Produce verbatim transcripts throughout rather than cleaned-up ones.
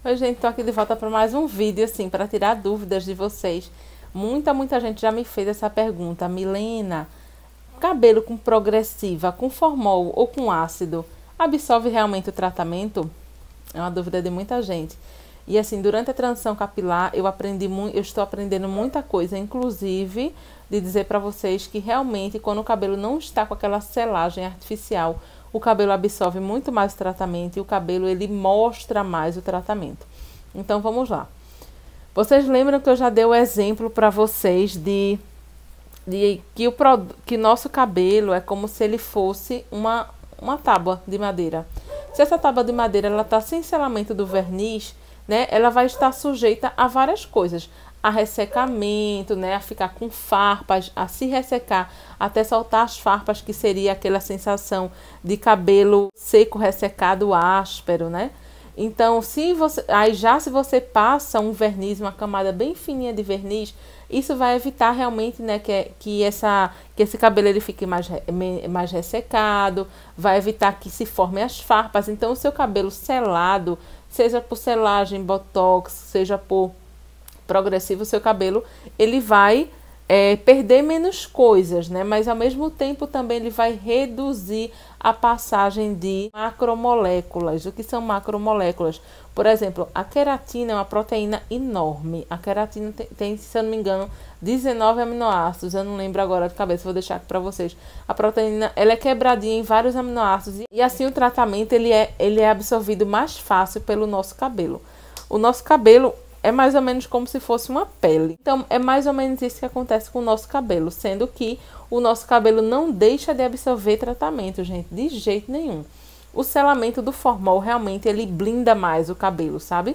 Oi, gente, tô aqui de volta para mais um vídeo, assim, para tirar dúvidas de vocês. Muita, muita gente já me fez essa pergunta. Milena, cabelo com progressiva, com formol ou com ácido, absorve realmente o tratamento? É uma dúvida de muita gente. E assim, durante a transição capilar, eu aprendi muito, eu estou aprendendo muita coisa, inclusive de dizer para vocês que realmente quando o cabelo não está com aquela selagem artificial, o cabelo absorve muito mais o tratamento e o cabelo ele mostra mais o tratamento. Então vamos lá. Vocês lembram que eu já dei o exemplo para vocês de, de que o que nosso cabelo é como se ele fosse uma, uma tábua de madeira. Se essa tábua de madeira ela está sem selamento do verniz, né, ela vai estar sujeita a várias coisas, a ressecamento, né, a ficar com farpas, a se ressecar, até soltar as farpas, que seria aquela sensação de cabelo seco, ressecado, áspero, né? Então, se você, aí já se você passa um verniz, uma camada bem fininha de verniz, isso vai evitar realmente, né, que, que, essa, que esse cabelo ele fique mais, mais ressecado, vai evitar que se formem as farpas. Então, o seu cabelo selado, seja por selagem, botox, seja por progressivo, o seu cabelo ele vai é, perder menos coisas, né? Mas ao mesmo tempo também ele vai reduzir a passagem de macromoléculas. O que são macromoléculas? Por exemplo, a queratina é uma proteína enorme. A queratina tem, tem se eu não me engano, dezenove aminoácidos. Eu não lembro agora de cabeça, vou deixar aqui para vocês. A proteína ela é quebradinha em vários aminoácidos e assim o tratamento ele é, ele é absorvido mais fácil pelo nosso cabelo. O nosso cabelo é mais ou menos como se fosse uma pele. Então, é mais ou menos isso que acontece com o nosso cabelo, sendo que o nosso cabelo não deixa de absorver tratamento, gente, de jeito nenhum. O selamento do formol realmente ele blinda mais o cabelo, sabe?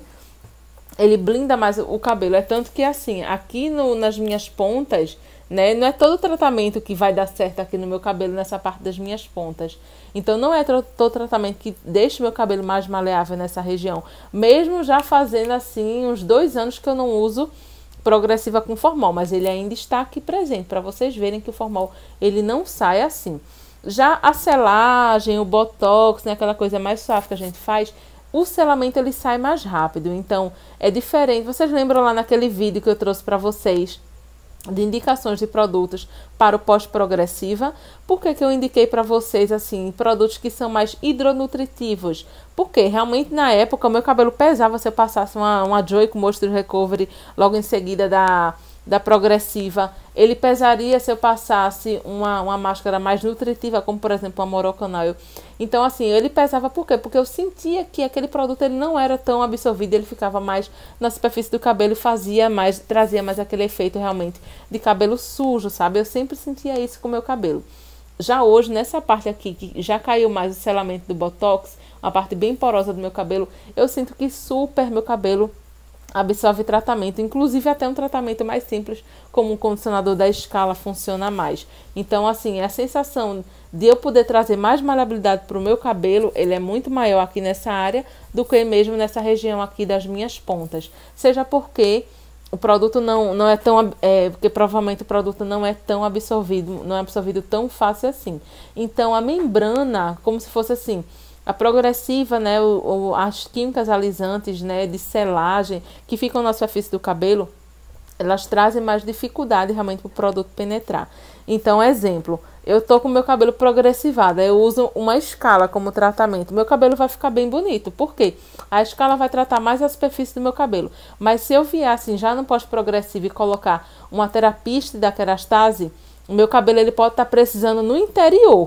Ele blinda mais o cabelo, é tanto que assim, aqui no, nas minhas pontas, né, não é todo o tratamento que vai dar certo aqui no meu cabelo, nessa parte das minhas pontas. Então, não é todo tratamento que deixa o meu cabelo mais maleável nessa região. Mesmo já fazendo assim, uns dois anos que eu não uso progressiva com formol, mas ele ainda está aqui presente, para vocês verem que o formol, ele não sai assim. Já a selagem, o botox, né, aquela coisa mais suave que a gente faz, o selamento ele sai mais rápido. Então, é diferente. Vocês lembram lá naquele vídeo que eu trouxe para vocês de indicações de produtos para o pós-progressiva? Por que que eu indiquei para vocês assim produtos que são mais hidronutritivos? Porque realmente na época o meu cabelo pesava se eu passasse uma, uma Joy com Moisture Recovery logo em seguida da, da progressiva. Ele pesaria se eu passasse uma, uma máscara mais nutritiva, como por exemplo a Moroccan Oil. Então assim, ele pesava por quê? Porque eu sentia que aquele produto ele não era tão absorvido, ele ficava mais na superfície do cabelo e fazia mais, trazia mais aquele efeito realmente de cabelo sujo, sabe? Eu sempre sentia isso com o meu cabelo. Já hoje, nessa parte aqui, que já caiu mais o selamento do Botox, uma parte bem porosa do meu cabelo, eu sinto que super meu cabelo absorve tratamento, inclusive até um tratamento mais simples, como um condicionador da Escala funciona mais. Então, assim, a sensação de eu poder trazer mais maleabilidade para o meu cabelo, ele é muito maior aqui nessa área do que mesmo nessa região aqui das minhas pontas. Seja porque o produto não, não é tão, é, porque provavelmente o produto não é tão absorvido, não é absorvido tão fácil assim. Então, a membrana, como se fosse assim, a progressiva, né, o, o, as químicas alisantes, né, de selagem que ficam na superfície do cabelo, elas trazem mais dificuldade realmente para o produto penetrar. Então, exemplo, eu tô com meu cabelo progressivado, eu uso uma escala como tratamento, meu cabelo vai ficar bem bonito. Por quê? A escala vai tratar mais a superfície do meu cabelo. Mas se eu vier assim, já no pós-progressivo e colocar uma terapista da kerastase, o meu cabelo ele pode estar tá precisando no interior.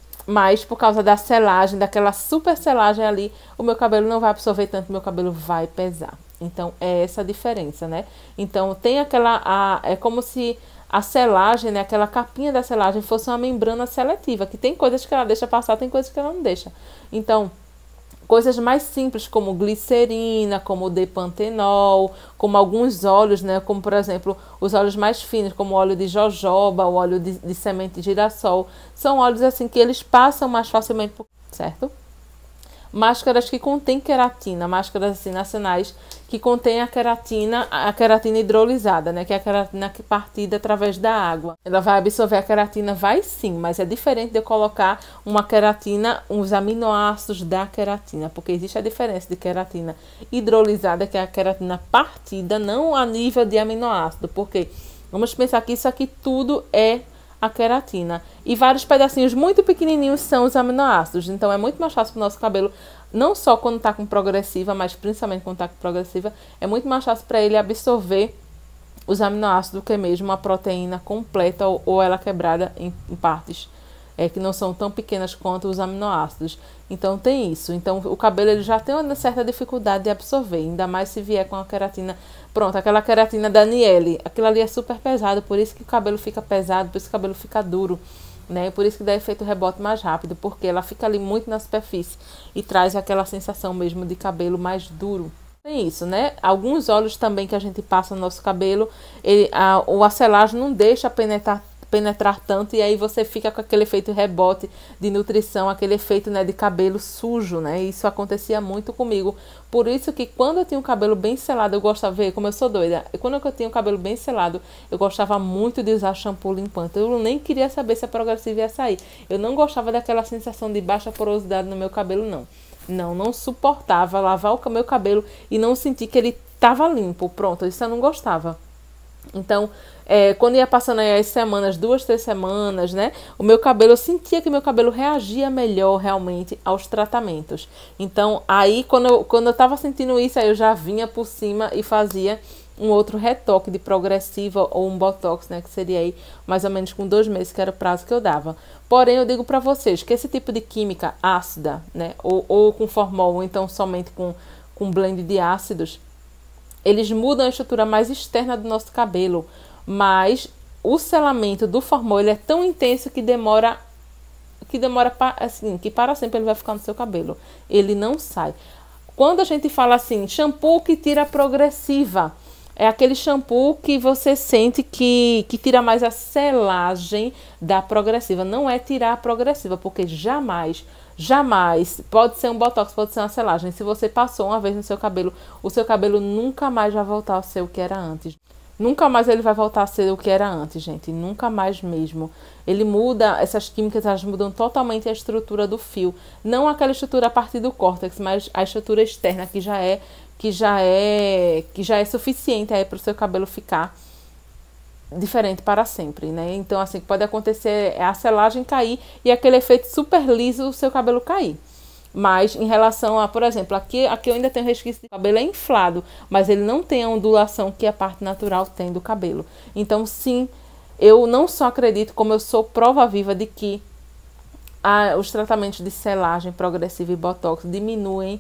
Mas por causa da selagem, daquela super selagem ali, o meu cabelo não vai absorver tanto, meu cabelo vai pesar. Então, é essa a diferença, né? Então, tem aquela... A, é como se a selagem, né? Aquela capinha da selagem fosse uma membrana seletiva, que tem coisas que ela deixa passar, tem coisas que ela não deixa. Então, coisas mais simples como glicerina, como depantenol, como alguns óleos, né? Como, por exemplo, os óleos mais finos, como o óleo de jojoba, o óleo de, de semente de girassol. São óleos, assim, que eles passam mais facilmente, certo? máscaras que contêm queratina, máscaras assim nacionais que contêm a queratina, a queratina hidrolisada, né, que é a queratina que partida através da água. Ela vai absorver a queratina, vai sim, mas é diferente de eu colocar uma queratina, uns aminoácidos da queratina, porque existe a diferença de queratina hidrolisada, que é a queratina partida, não a nível de aminoácido, porque vamos pensar que isso aqui tudo é a queratina. E vários pedacinhos muito pequenininhos são os aminoácidos. Então, é muito mais fácil para o nosso cabelo, não só quando está com progressiva, mas principalmente quando está com progressiva, é muito mais fácil para ele absorver os aminoácidos do que mesmo a proteína completa ou, ou ela quebrada em, em partes é, que não são tão pequenas quanto os aminoácidos. Então, tem isso. Então, o cabelo ele já tem uma certa dificuldade de absorver, ainda mais se vier com a queratina. Pronto, aquela queratina da Niele, aquilo ali é super pesado, por isso que o cabelo fica pesado, por isso que o cabelo fica duro, né? Por isso que dá efeito rebote mais rápido, porque ela fica ali muito na superfície e traz aquela sensação mesmo de cabelo mais duro. Tem isso, né? Alguns óleos também que a gente passa no nosso cabelo, ele, a, o a selagem não deixa penetrar penetrar tanto, e aí você fica com aquele efeito rebote de nutrição, aquele efeito, né, de cabelo sujo, né? Isso acontecia muito comigo. Por isso que quando eu tinha o cabelo bem selado, eu gostava de ver como eu sou doida. Quando eu tinha o cabelo bem selado, eu gostava muito de usar shampoo limpante. Eu nem queria saber se a progressiva ia sair. Eu não gostava daquela sensação de baixa porosidade no meu cabelo, não. Não, não suportava lavar o meu cabelo e não sentir que ele estava limpo. Pronto, isso eu não gostava. Então, é, quando ia passando aí as semanas, duas, três semanas, né? O meu cabelo, eu sentia que meu cabelo reagia melhor realmente aos tratamentos. Então, aí quando eu, quando eu tava sentindo isso, aí eu já vinha por cima e fazia um outro retoque de progressiva ou um botox, né? Que seria aí mais ou menos com dois meses, que era o prazo que eu dava. Porém, eu digo para vocês que esse tipo de química ácida, né? Ou, ou com formol, ou então somente com, com blend de ácidos, eles mudam a estrutura mais externa do nosso cabelo, mas o selamento do formol ele é tão intenso que demora, que demora assim, que para sempre ele vai ficar no seu cabelo. Ele não sai. Quando a gente fala assim, shampoo que tira a progressiva, é aquele shampoo que você sente que, que tira mais a selagem da progressiva. Não é tirar a progressiva, porque jamais... Jamais, pode ser um botox, pode ser uma selagem. Se você passou uma vez no seu cabelo, o seu cabelo nunca mais vai voltar a ser o que era antes. Nunca mais ele vai voltar a ser o que era antes, gente. Nunca mais mesmo. Ele muda, essas químicas, elas mudam totalmente a estrutura do fio. Não aquela estrutura a partir do córtex, mas a estrutura externa que já é, que já é, que já é suficiente aí para o seu cabelo ficar diferente para sempre, né? Então, assim, pode acontecer é a selagem cair e aquele efeito super liso o seu cabelo cair. Mas em relação a, por exemplo, aqui, aqui eu ainda tenho resquício de cabelo é inflado, mas ele não tem a ondulação que a parte natural tem do cabelo. Então, sim, eu não só acredito, como eu sou prova viva de que a, os tratamentos de selagem progressiva e botox diminuem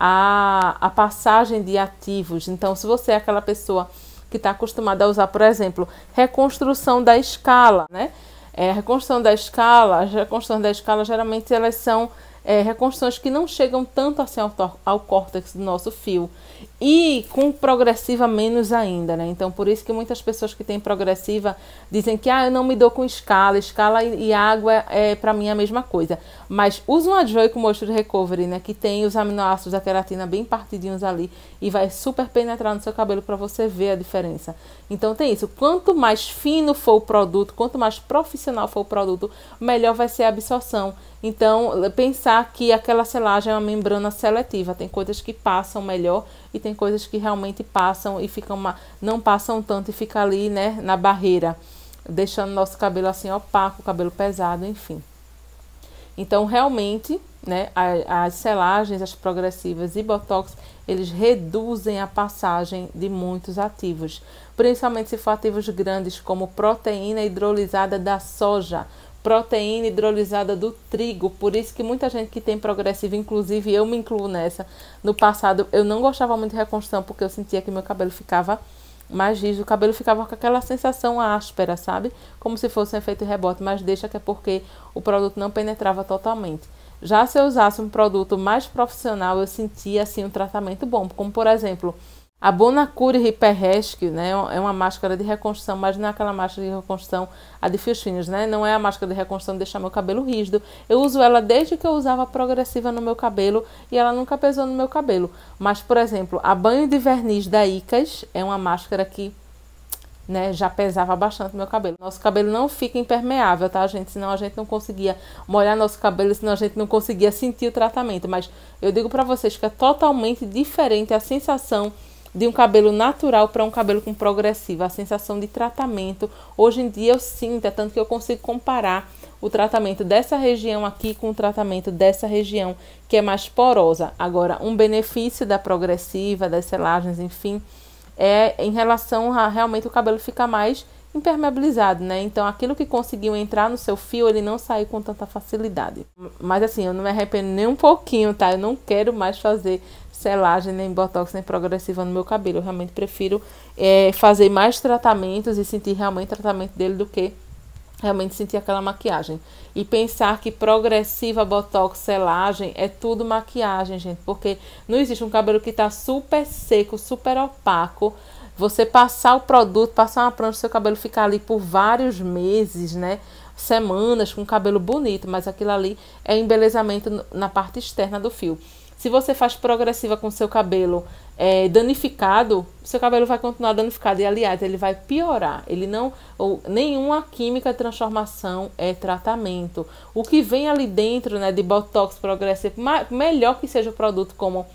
a, a passagem de ativos. Então, se você é aquela pessoa que está acostumada a usar, por exemplo, reconstrução da escala, né? É, reconstrução da escala, as reconstruções da escala, geralmente elas são é, reconstruções que não chegam tanto assim ao, ao córtex do nosso fio. E com progressiva menos ainda, né? Então, por isso que muitas pessoas que têm progressiva dizem que ah, eu não me dou com escala, escala e, e água é, é para mim a mesma coisa. Mas usa um Adjoy com Moisture Recovery, né? Que tem os aminoácidos da queratina bem partidinhos ali e vai super penetrar no seu cabelo para você ver a diferença. Então, tem isso. Quanto mais fino for o produto, quanto mais profissional for o produto, melhor vai ser a absorção. Então, pensar que aquela selagem é uma membrana seletiva. Tem coisas que passam melhor e tem coisas que realmente passam e ficam uma, não passam tanto e fica ali, né, na barreira, deixando nosso cabelo assim opaco, cabelo pesado, enfim. Então, realmente, né, as selagens, as progressivas e botox, eles reduzem a passagem de muitos ativos, principalmente se for ativos grandes como proteína hidrolisada da soja, proteína hidrolisada do trigo. Por isso que muita gente que tem progressiva, inclusive eu me incluo nessa, no passado eu não gostava muito de reconstrução porque eu sentia que meu cabelo ficava mais rígido, o cabelo ficava com aquela sensação áspera, sabe? Como se fosse um efeito rebote, mas deixa que é porque o produto não penetrava totalmente. Já se eu usasse um produto mais profissional, eu sentia assim um tratamento bom, como por exemplo, A Bonacure Repair Rescue, né, é uma máscara de reconstrução, mas não é aquela máscara de reconstrução a de fios finos, né? Não é a máscara de reconstrução de deixar meu cabelo rígido. Eu uso ela desde que eu usava progressiva no meu cabelo e ela nunca pesou no meu cabelo. Mas, por exemplo, a banho de verniz da Icas é uma máscara que, né, já pesava bastante no meu cabelo. Nosso cabelo não fica impermeável, tá, gente? Senão a gente não conseguia molhar nosso cabelo, senão a gente não conseguia sentir o tratamento. Mas eu digo pra vocês que é totalmente diferente a sensação de um cabelo natural para um cabelo com progressiva, a sensação de tratamento. Hoje em dia eu sinto, é tanto que eu consigo comparar o tratamento dessa região aqui com o tratamento dessa região que é mais porosa. Agora, um benefício da progressiva, das selagens, enfim, é em relação a realmente o cabelo ficar mais impermeabilizado, né? Então, aquilo que conseguiu entrar no seu fio, ele não saiu com tanta facilidade. Mas assim, eu não me arrependo nem um pouquinho, tá? Eu não quero mais fazer selagem, nem botox, nem progressiva no meu cabelo. Eu realmente prefiro é, fazer mais tratamentos e sentir realmente o tratamento dele do que realmente sentir aquela maquiagem. E pensar que progressiva, botox, selagem é tudo maquiagem, gente. Porque não existe um cabelo que tá super seco, super opaco. Você passar o produto, passar uma prancha, seu cabelo ficar ali por vários meses, né? Semanas com cabelo bonito, mas aquilo ali é embelezamento na parte externa do fio. Se você faz progressiva com seu cabelo é, danificado, seu cabelo vai continuar danificado. E, aliás, ele vai piorar. Ele não, ou, nenhuma química de transformação é tratamento. O que vem ali dentro, né, de botox progressivo, melhor que seja o produto como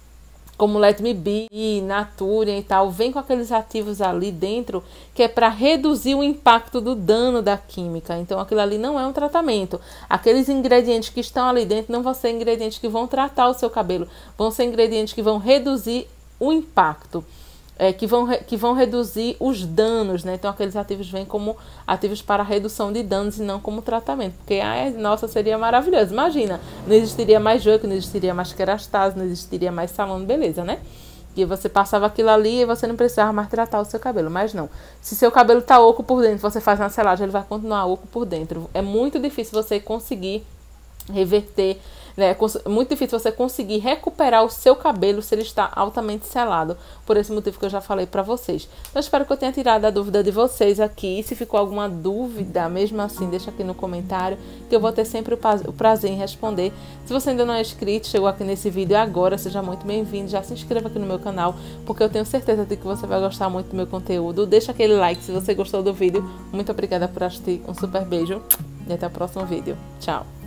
como Let Me Be, Nature e tal, vem com aqueles ativos ali dentro que é para reduzir o impacto do dano da química. Então aquilo ali não é um tratamento. Aqueles ingredientes que estão ali dentro não vão ser ingredientes que vão tratar o seu cabelo, vão ser ingredientes que vão reduzir o impacto, é, que, vão, que vão reduzir os danos, né? Então aqueles ativos vêm como ativos para redução de danos e não como tratamento, porque, ai, nossa, seria maravilhoso. Imagina, não existiria mais jogo, não existiria mais kerastase, não existiria mais salão de beleza, né? Que você passava aquilo ali e você não precisava mais tratar o seu cabelo. Mas não, se seu cabelo tá oco por dentro, você faz uma selagem, ele vai continuar oco por dentro. É muito difícil você conseguir reverter, né? É muito difícil você conseguir recuperar o seu cabelo se ele está altamente selado, por esse motivo que eu já falei para vocês. Então, espero que eu tenha tirado a dúvida de vocês aqui. E se ficou alguma dúvida, mesmo assim, deixa aqui no comentário, que eu vou ter sempre o prazer em responder. Se você ainda não é inscrito, chegou aqui nesse vídeo agora, seja muito bem-vindo, já se inscreva aqui no meu canal, porque eu tenho certeza de que você vai gostar muito do meu conteúdo. Deixa aquele like se você gostou do vídeo. Muito obrigada por assistir, um super beijo e até o próximo vídeo. Tchau!